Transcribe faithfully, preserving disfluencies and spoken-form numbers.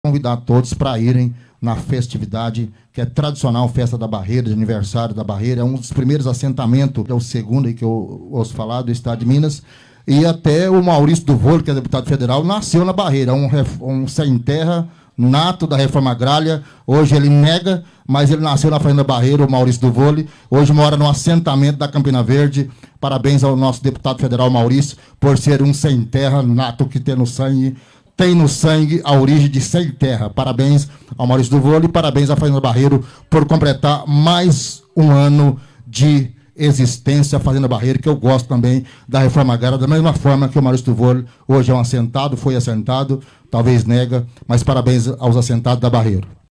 Convidar todos para irem na festividade, que é tradicional, Festa da Barreira, de aniversário da Barreira. É um dos primeiros assentamentos, é o segundo aí que eu ouço falar, do estado de Minas. E até o Maurício do Vôlei, que é deputado federal, nasceu na Barreira, um, um sem terra, nato da reforma agrária. Hoje ele nega, mas ele nasceu na Fazenda Barreira, o Maurício do Vôlei. Hoje mora no assentamento da Campina Verde. Parabéns ao nosso deputado federal Maurício, por ser um sem terra, nato que tem no sangue. Tem no sangue a origem de sem terra. Parabéns ao Maurício do Vôlei, parabéns à Fazenda Barreiro por completar mais um ano de existência, a Fazenda Barreiro, que eu gosto também da reforma agrária, da mesma forma que o Maurício do Vôlei hoje é um assentado, foi assentado, talvez nega, mas parabéns aos assentados da Barreiro.